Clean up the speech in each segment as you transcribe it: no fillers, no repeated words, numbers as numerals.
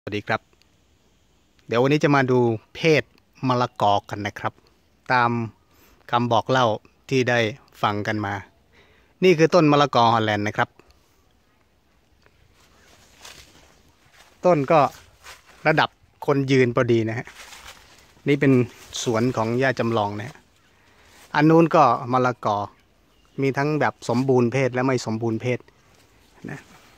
สวัสดีครับเดี๋ยววันนี้จะมาดูเพศมะละกอกันนะครับ ตามคำบอกเล่าที่ได้ฟังกันมา นี่คือต้นมะละกอฮอลแลนด์นะครับ ต้นก็ระดับคนยืนพอดีนะฮะนี่เป็นสวนของย่าจำลองนะฮะอันนู้นก็มะละกอมีทั้งแบบสมบูรณ์เพศและไม่สมบูรณ์เพศนะ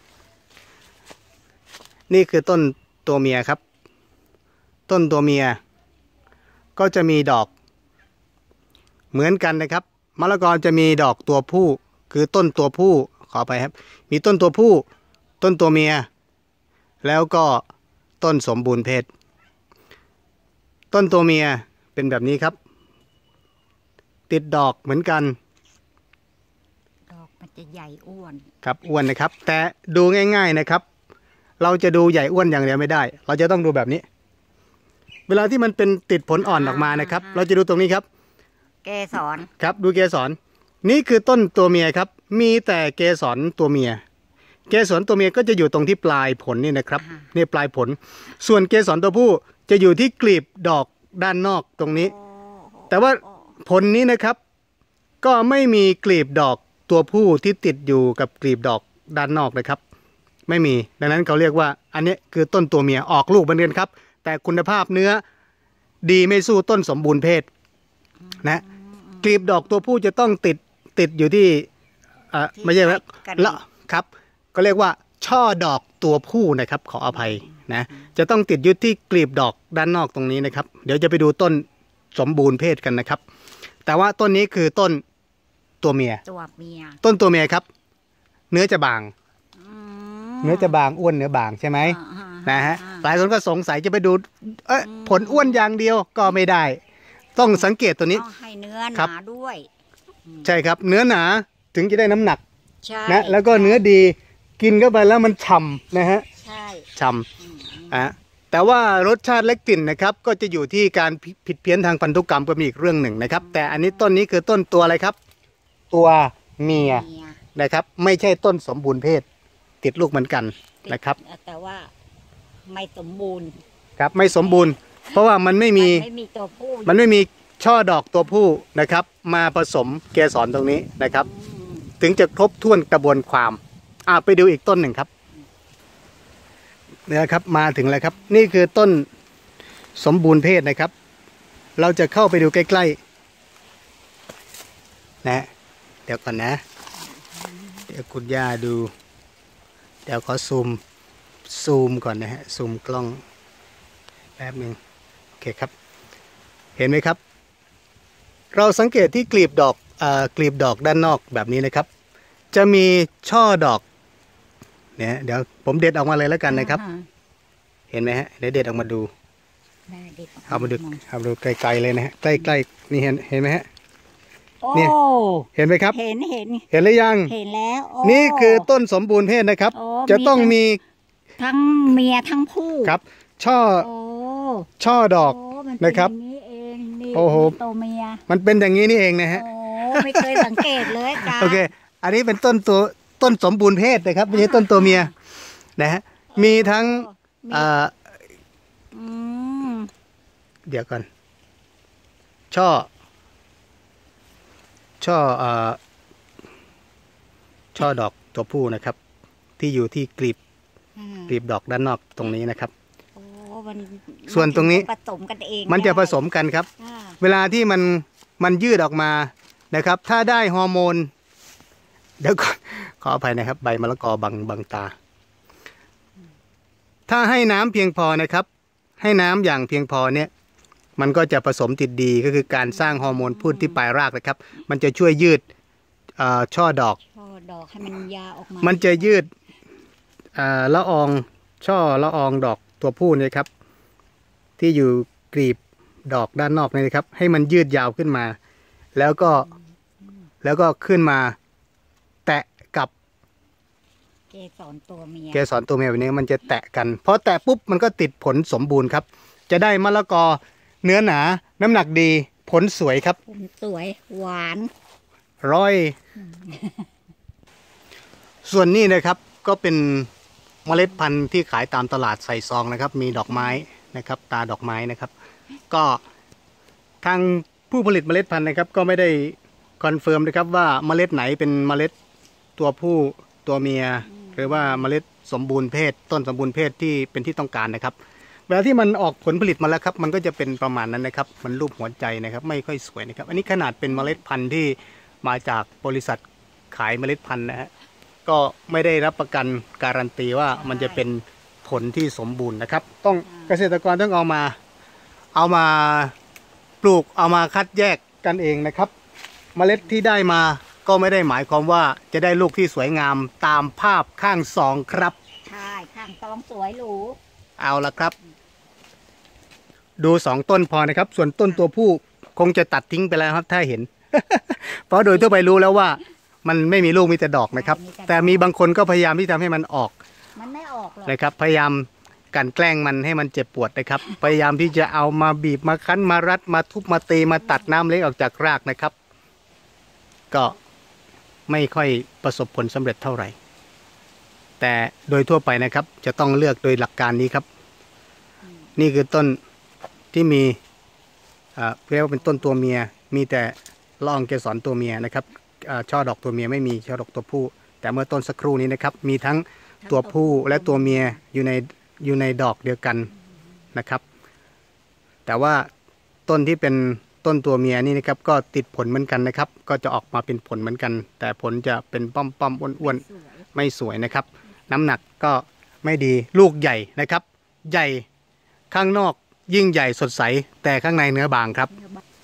นี่คือต้นตัวเมียครับต้นตัวเมียก็จะมีดอกเหมือนกันนะครับมะละกอจะมีดอกตัวผู้คือต้นตัวผู้ขอไปครับมีต้นตัวผู้ต้นตัวเมียแล้วก็ต้นสมบูรณ์เพศต้นตัวเมียเป็นแบบนี้ครับติดดอกเหมือนกันดอกมันจะใหญ่อ้วนครับอ้วนนะครับแต่ดูง่ายๆนะครับเราจะดูใหญ่อ้วนอย่างเดียวไม่ได้เราจะต้องดูแบบนี้เวลาที่มันเป็นติดผลอ่อนออกมานะครับเราจะดูตรงนี้ครับเกสรครับดูเกสรนี่คือต้นตัวเมียครับมีแต่เกสรตัวเมียเกสรตัวเมียก็จะอยู่ตรงที่ปลายผลนี่นะครับนี่ปลายผลส่วนเกสรตัวผู้จะอยู่ที่กลีบดอกด้านนอกตรงนี้แต่ว่าผลนี้นะครับก็ไม่มีกลีบดอกตัวผู้ที่ติดอยู่กับกลีบดอกด้านนอกนะครับไม่มีดังนั้นเขาเรียกว่าอันนี้คือต้นตัวเมียออกลูกเหมือนกันครับแต่คุณภาพเนื้อดีไม่สู้ต้นสมบูรณ์เพศนะกลีบดอกตัวผู้จะต้องติดอยู่ที่ไม่ใช่แล้วครับก็เรียกว่าช่อดอกตัวผู้นะครับขออภัยนะจะต้องติดอยู่ที่กลีบดอกด้านนอกตรงนี้นะครับเดี๋ยวจะไปดูต้นสมบูรณ์เพศกันนะครับแต่ว่าต้นนี้คือต้นตัวเมียต้นตัวเมียครับเนื้อจะบางเนื้อจะบางอ้วนเนื้อบางใช่ไหมนะฮะหลายคนก็สงสัยจะไปดูผลอ้วนอย่างเดียวก็ไม่ได้ต้องสังเกตตัวนี้ให้เนื้อหนาด้วยใช่ครับเนื้อหนาถึงจะได้น้ำหนักนะแล้วก็เนื้อดีกินเข้าไปแล้วมันฉ่ำนะฮะฉ่ำแต่ว่ารสชาติและกลิ่นนะครับก็จะอยู่ที่การผิดเพี้ยนทางพันธุกรรมก็มีอีกเรื่องหนึ่งนะครับแต่อันนี้ต้นนี้คือต้นตัวอะไรครับตัวเมียนะครับไม่ใช่ต้นสมบูรณ์เพศติดลูกเหมือนกันนะครับแต่ว่าไม่สมบูรณ์ครับไม่สมบูรณ์เพราะว่ามันไม่มีตัวผู้มันไม่มีช่อดอกตัวผู้นะครับมาผสมเกสรตรงนี้นะครับถึงจะครบถ้วนกระบวนความไปดูอีกต้นหนึ่งครับเนี่ยครับมาถึงแล้วครับนี่คือต้นสมบูรณ์เพศนะครับเราจะเข้าไปดูใกล้ๆนะเดี๋ยวก่อนนะเดี๋ยวคุณย่าดูเดี๋ยวขอซูมก่อนนะฮะซูมกล้องแป๊บหนึ่งโอเคครับเห็นไหมครับเราสังเกตที่กลีบดอกด้านนอกแบบนี้นะครับจะมีช่อดอกเนี่ยเดี๋ยวผมเด็ดออกมาเลยแล้วกันนะครับเห็นไหมฮะเดี๋ยวเด็ดออกมาดูเอามาดูไกลๆเลยนะฮะใกล้ๆนี่เห็นไหมฮะเนี่ยเห็นไหมครับเห็นหรือยังเห็นแล้วนี่คือต้นสมบูรณ์เพศนะครับจะต้องมีทั้งเมียทั้งผู้ครับช่อดอกนะครับโอ้โหตัวเมียมันเป็นอย่างนี้นี่เองนะฮะไม่เคยสังเกตเลยจ้าโอเคอันนี้เป็นต้นสมบูรณ์เพศนะครับไม่ใช่ต้นตัวเมียนะฮะมีทั้งเดี๋ยวก่อนช่อดอกตัวผู้นะครับที่อยู่ที่กลีบดอกด้านนอกตรงนี้นะครับส่วนตรงนี้ผสมกันเองมันจะผสมกันครับเวลาที่มันยืดออกมานะครับถ้าได้ฮอร์โมนเดี๋ยวก่อนขออภัยนะครับใบมะละกอบังตาถ้าให้น้ำเพียงพอนะครับให้น้ำอย่างเพียงพอเนี่ยมันก็จะผสมติดดีก็คือการสร้างฮอร์โมนพืชที่ปลายรากนะครับมันจะช่วยยืดช่อดอกให้มันยาวออกมามันจะยืดละอองละอองดอกตัวผู้เนี่ยครับที่อยู่กลีบดอกด้านนอกนี่นะครับให้มันยืดยาวขึ้นมาแล้วก็ขึ้นมาแตะกับเกสรตัวเมียแบบนี้มันจะแตะกันพอแตะปุ๊บมันก็ติดผลสมบูรณ์ครับจะได้มะละกอเนื้อหนาน้ำหนักดีผลสวยครับผลสวยหวานร่อยส่วนนี้นะครับก็เป็นเมล็ดพันธุ์ที่ขายตามตลาดใส่ซองนะครับมีดอกไม้นะครับตาดอกไม้นะครับก็ทางผู้ผลิตเมล็ดพันธุ์นะครับก็ไม่ได้คอนเฟิร์มนะครับว่าเมล็ดไหนเป็นเมล็ดตัวผู้ตัวเมียหรือว่าเมล็ดสมบูรณ์เพศต้นสมบูรณ์เพศที่เป็นที่ต้องการนะครับเวลาที่มันออกผลผลิตมาแล้วครับมันก็จะเป็นประมาณนั้นนะครับมันรูปหัวใจนะครับไม่ค่อยสวยนะครับอันนี้ขนาดเป็นเมล็ดพันธุ์ที่มาจากบริษัทขายเมล็ดพันธุ์นะฮะก็ไม่ได้รับประกันการันตีว่ามันจะเป็นผลที่สมบูรณ์นะครับต้องเกษตรกรต้องเอามาปลูกเอามาคัดแยกกันเองนะครับเมล็ดที่ได้มาก็ไม่ได้หมายความว่าจะได้ลูกที่สวยงามตามภาพข้างสองครับใช่ข้างตองสวยหรูเอาละครับดู2ต้นพอนะครับส่วนต้นตัวผู้คงจะตัดทิ้งไปแล้วครับถ้าเห็น เพราะโดยทั่วไปรู้แล้วว่ามันไม่มีลูกมีแต่ดอกนะครับแต่มีบางคนก็พยายามที่ทำให้มันออกมันไม่ออกหรอกนะครับพยายามกันแกล้งมันให้มันเจ็บปวดนะครับพยายามที่จะเอามาบีบมาคั้นมารัดมาทุบมาตีมาตัดน้ำเล็กออกจากรากนะครับก็ไม่ค่อยประสบผลสำเร็จเท่าไหร่แต่โดยทั่วไปนะครับจะต้องเลือกโดยหลักการนี้ครับนี่คือต้นที่มีเรียกว่าเป็นต้นตัวเมียมีแต่ละอองเกสรตัวเมียนะครับช่อดอกตัวเมียไม่มีช่อดอกตัวผู้แต่เมื่อต้นสักครู่นี้นะครับมีทั้งตัวผู้และตัวเมียอยู่ในดอกเดียวกันนะครับแต่ว่าต้นที่เป็นต้นตัวเมียนี่นะครับก็ติดผลเหมือนกันนะครับก็จะออกมาเป็นผลเหมือนกันแต่ผลจะเป็นป้อมๆอ้วนๆไม่สวยนะครับน้ำหนักก็ไม่ดีลูกใหญ่นะครับใหญ่ข้างนอกยิ่งใหญ่สดใสแต่ข้างในเนื้อบางครับ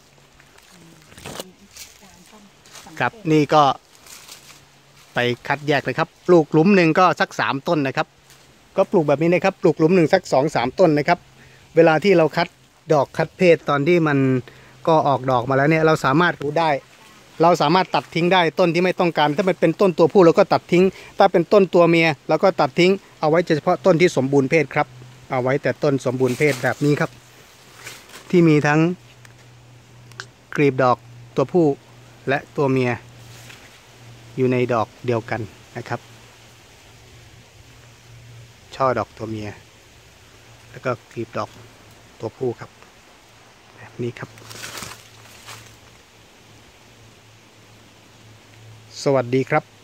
ครับนี่ก็ไปคัดแยกเลยครับปลูกหลุมหนึ่งก็สัก3ต้นนะครับก็ปลูกแบบนี้นะครับปลูกหลุมหนึ่งสัก2-3ต้นนะครับเวลาที่เราคัดดอกคัดเพศตอนที่มันก็ออกดอกมาแล้วเนี่ยเราสามารถรู้ได้เราสามารถตัดทิ้งได้ต้นที่ไม่ต้องการถ้ามันเป็นต้นตัวผู้เราก็ตัดทิ้งถ้าเป็นต้นตัวเมียเราก็ตัดทิ้งเอาไว้เฉพาะต้นที่สมบูรณ์เพศครับเอาไว้แต่ต้นสมบูรณ์เพศแบบนี้ครับที่มีทั้งกลีบดอกตัวผู้และตัวเมียอยู่ในดอกเดียวกันนะครับช่อดอกตัวเมียแล้วก็กลีบดอกตัวผู้ครับแบบนี้ครับสวัสดีครับ